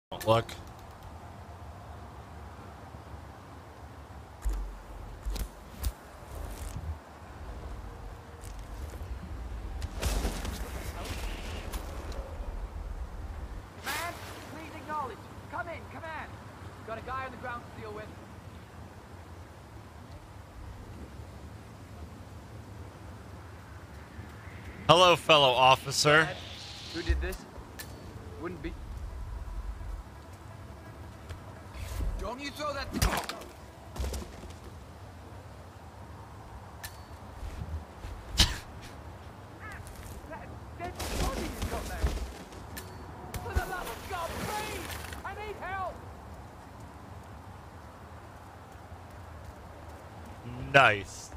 Look. Man, please acknowledge. Come in, command. Got a guy on the ground to deal with. Hello, fellow officer. Who did this? Wouldn't be... Don't you throw that... Dead body you got there. For the love of God, please! I need help! Nice.